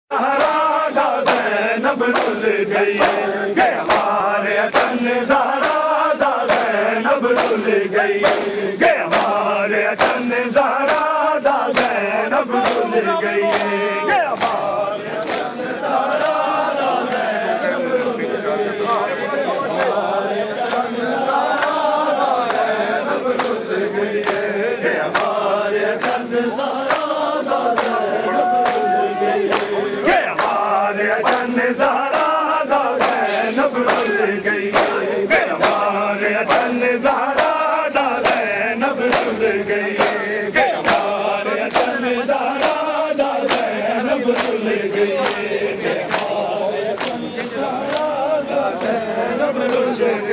Zainab rule गई के हमारे अचन ज़हरा दा ज़ैनब रुल गई के हमारे अचन ज़हरा दा ज़ैनब रुल गई के हमारे अचन ज़हरा दा ज़ैनब रुल गई हमारे अचन ज़हरा दा ज़ैनब रुल गई के हमारे अचन ज़हरा दा ज़ैनब रुल गई के हमारे अचन ज़हरा दा ज़ैनब रुल गई के हमारे अचन ज़हरा दा ज़ैनब रुल गई के हमारे अचन ज़हरा दा ज़ैनब रुल गई के हमारे अचन ज़हरा दा ज़ैनब रुल गई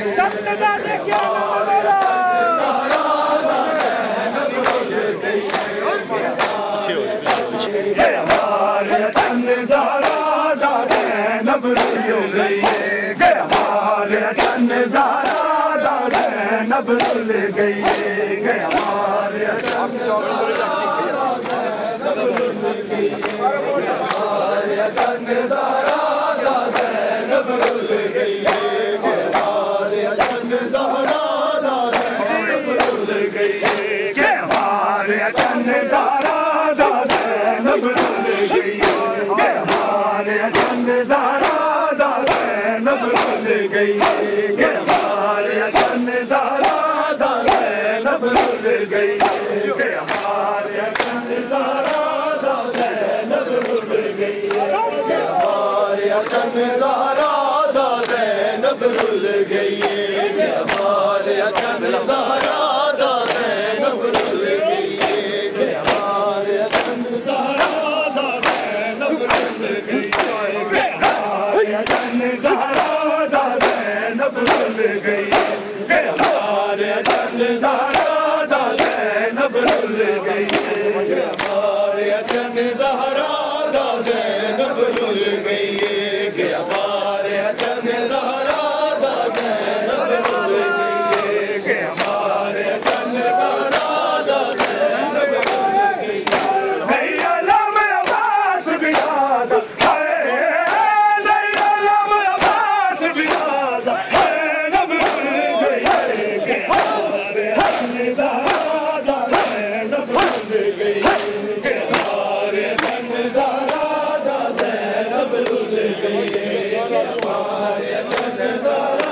के हमारे अचन ज़हरा दा ज़ैनब रुल गई के हमारे अचन ज़हरा दा ज़ैनब रुल गई के हमारे अचन ज़हरा दा ज़ैनब रुल गई हमारे अचन ज़हरा दा ज़ैनब रुल गई के हमारे अचन ज़हरा दा ज़ैनब रुल गई के हमारे अचन ज़हरा दा ज़ैनब रुल गई के हमारे अचन ज़हरा दा ज़ैनब रुल गई के हमारे अचन ज़हरा दा ज़ैनब रुल गई के हमारे अचन ज़हरा दा ज़ैनब रुल गई के हमारे अचन ज़हरा दा ज़ैनब रुल गई के हमारे अचन ज़हरा दा ज़ैनब रुल गई के हमारे अचन ज़हरा दा ज़ैनब रुल गई के हमारे अचन ज़हरा दा ज़ैनब रुल गई के हमारे अचन ज़हरा दा ज़ैनब रुल गई के हमारे अचन ज़हरा दा ज़ैनब रुल गई के हमारे अचन ज़हरा दा ज़ैनब रुल गई के हमारे अचन ज़हरा दा ज़ैनब रुल गई नहीं अलम अब्बास बिलाद नहीं अलम अब्बास बिलाद ज़ैनब रुल गई के हमारे अचन ज़हरा दा ज़ैनब रुल गई के हमारे अचन ज़हरा दा ज़ैनब रुल गई के हमारे अचन ज़हरा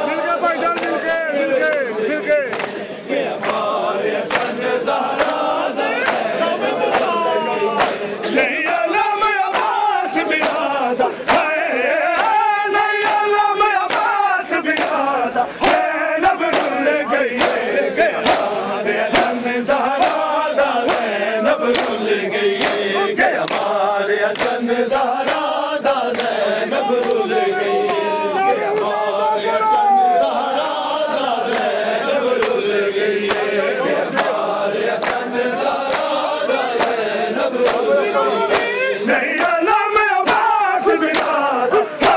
के हमारे अचन ज़हरा दा ज़ैनब रुल गई नहीं अलम अब्बास बिलाद नहीं अलम अब्बास बिलाद ज़ैनब रुल गई के हमारे अचन ज़हरा दा ज़ैनब रुल गई के हमारे अचन ज़हरा दा ज़ैनब रुल गई के हमारे अचन ज़हरा दा ज़ैनब रुल गई के हमारे अचन ज़हरा दा ज़ैनब रुल गई नहीं अलम अब्बास बिलाद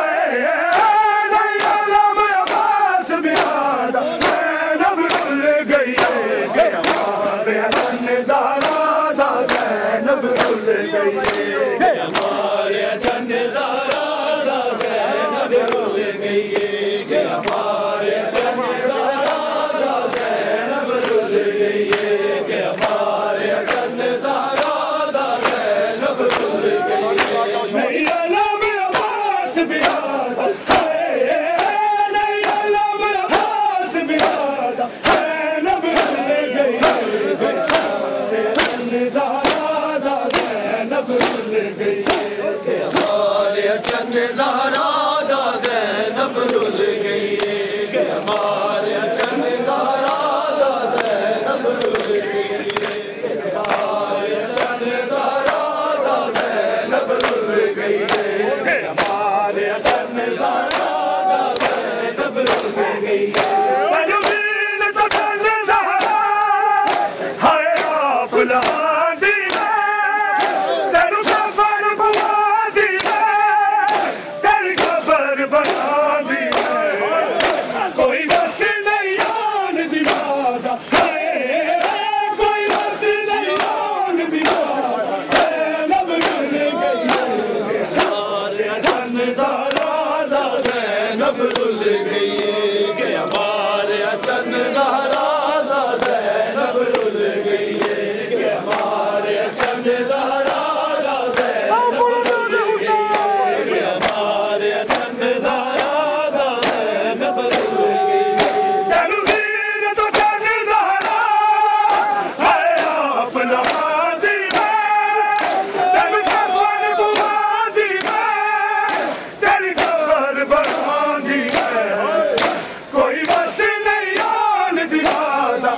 नहीं अलम अब्बास बिलाद ज़ैनब रुल गई के हमारे अचन ज़हरा दा ज़ैनब रुल गई के हमारे अचन ज़हरा दा ज़ैनब रुल गई के हमारे अचन ज़हरा दा ज़ैनब रुल गई के हमारे अचन ज़हरा दा ज़ैनब रुल गई नहीं अलम अब्बास बिलाद नहीं अलम अब्बास बिलाद ज़ैनब रुल गई के हमारे अचन ज़हरा दा ज़ैनब रुल गई के हमारे अचन ज़हरा दा ज़ैनब रुल गई के हमारे अचन ज़हरा दा ज़ैनब रुल गई के हमारे अचन ज़हरा दा ज़ैनब रुल गई के हमारे अचन ज़हरा दा ज़ैनब रुल गई तनवीर तो अचन ज़हरा हाय आप लांदी तेरू खबर बुआ दी तेरी खबर बना दी कोई बस नहीं आन दीवादा कोई बस नहीं आन दीवादा ज़ैनब रुल गई ज़ैनब रुल गई के हमारे चंद ज़हरा दा ज़ैनब रुल गई के हमारे चंद ज़हरा दा ज़ैनब रुल गई के हमारे चंद ज़हरा दा ज़ैनब रुल गई तनवीर तो चंद ज़हरा है अपना दी में तन कफन बुआदी में तेरी कब्र बरादी में कोई बस नहीं आन दिवादा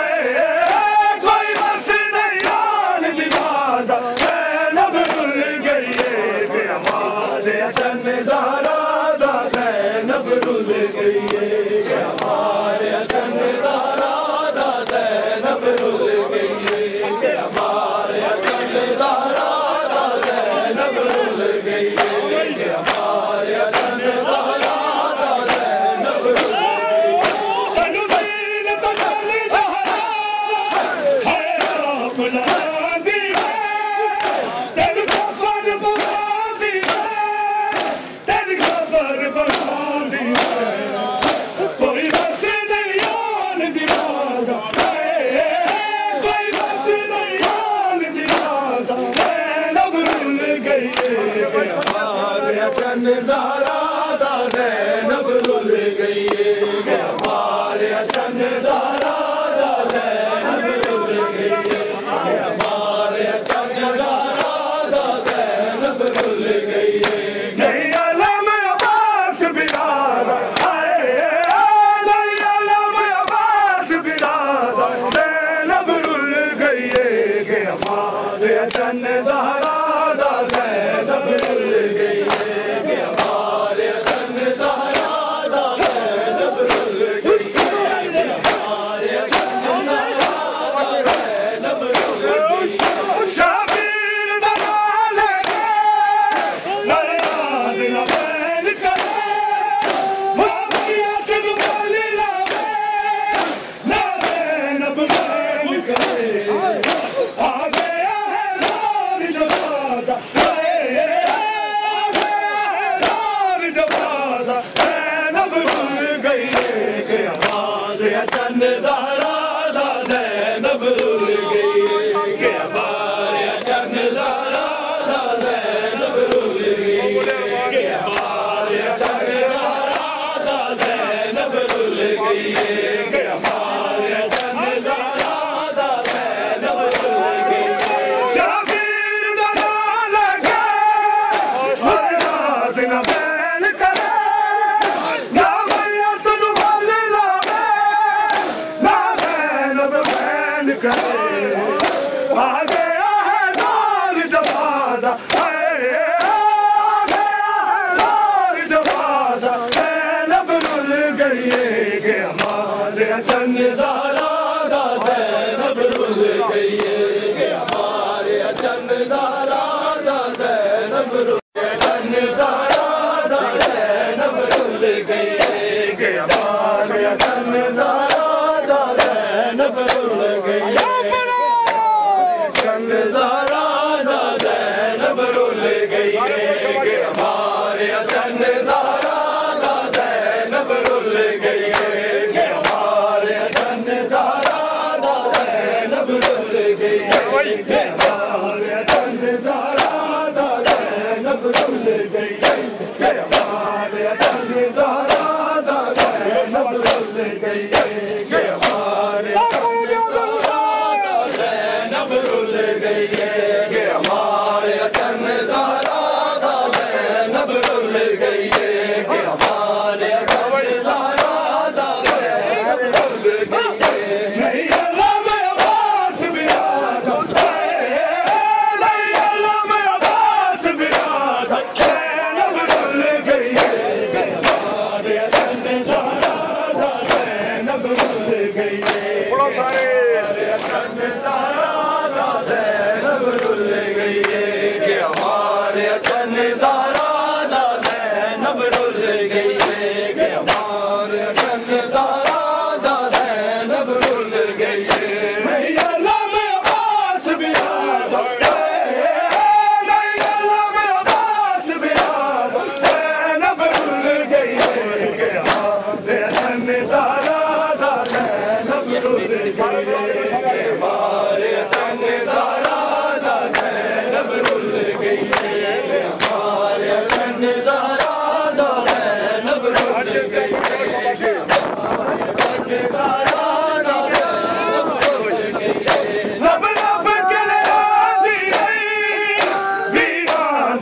कोई बस नहीं आन दिवादा ज़ैनब रुल गई के हमारे चंद ज़हरा दा ज़ैनब रुल गई के हमारे चंद ज़हरा दा ज़ैनब रुल गई के हमारे चंद ज़हरा दा ज़ैनब रुल गई के हमारे चंद ज़हरा दा ज़ैनब रुल गई तनवीर तो चंद ज़हरा है अपना दी में तेरी कब्र बुआदी में तेरी कब्र बुआदी में कोई बस नहीं आन दिवादा कोई बस नहीं आन दिवादा ज़ैनब रुल गई के हमारे चंद ज़हरा दा ज़ैनब रुल गई के हमारे चंद ज़हरा दा ज़ैनब रुल गई के हमारे चंद ज़हरा दा ज़ैनब रुल गई नहीं अलम अब्बास बिलादा नहीं अलम अब्बास बिलादा ज़ैनब रुल गई के हमारे चंद ज़हरा दा ज़ैनब रुल गई के हमारे चंद ज़हरा दा ज़ैनब रुल गई के हमारे चंद ज़हरा दा ज़ैनब रुल गई शाबीर दा नाल है याद न बैन करे वाक़ियत नु बोल लावे ना ज़ैनब बैन करे आ गया है लाल जवादा आ गया है लाल जवादा ज़ैनब रुल गई के हमारे चंद ज़हरा दा ज़ैनब रुल गई के हमारे चंद ज़हरा दा ज़ैनब रुल गई के हमारे चंद ज़हरा दा ज़ैनब रुल गई के हमारे चंद ज़हरा दा ज़ैनब रुल गई शाबीर दा नाल है याद न बैन करे ना वैयत नु बोल लावे ना ज़ैनब बैन करे आ गया है लाल जवादा आ गया है लाल जवादा ज़ैनब रुल गई के हमारे चंद ज़हरा दा ज़ैनब रुल गई के हमारे चंद ज़हरा दा ज़ैनब रुल चंद ज़हरा दा ज़ैनब रुल गई के हमारे चंद ज़हरा दा ज़ैनब रुल गई चंद ज़हरा दा ज़ैनब रुल गई के हमारे चंद ज़हरा दा ज़ैनब रुल गई के हमारे चंद ज़हरा दा ज़ैनब रुल गई के हमारे चंद ज़हरा दा ज़ैनब रुल गई के हमारे चंद ज़हरा दा ज़ैनब रुल गई के हमारे चंद ज़हरा दा ज़ैनब रुल गई के हमारे चंद ज़हरा दा ज़ैनब रुल गई के हमारे चंद ज़हरा दा ज़ैनब रुल गई नहीं अलम अब्बास बिलादा नहीं अलम अब्बास बिलादा ज़ैनब रुल गई के हमारे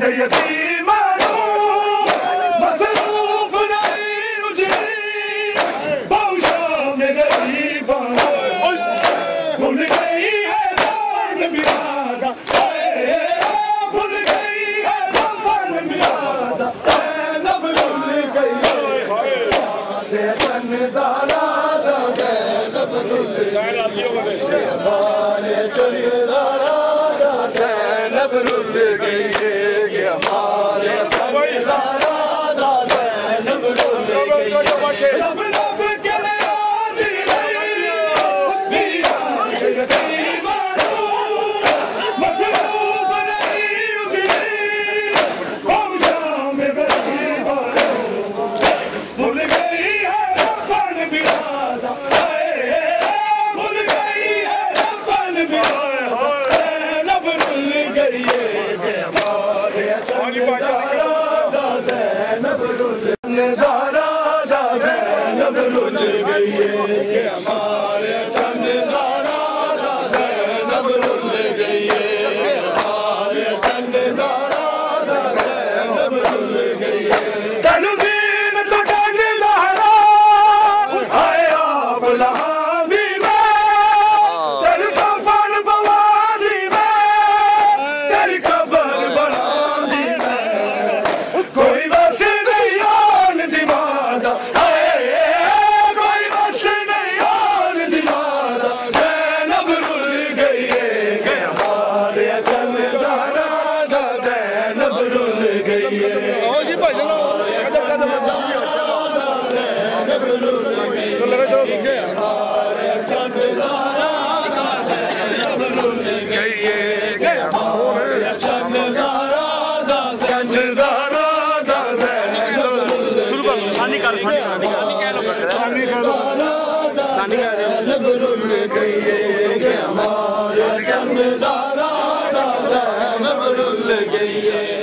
गई है।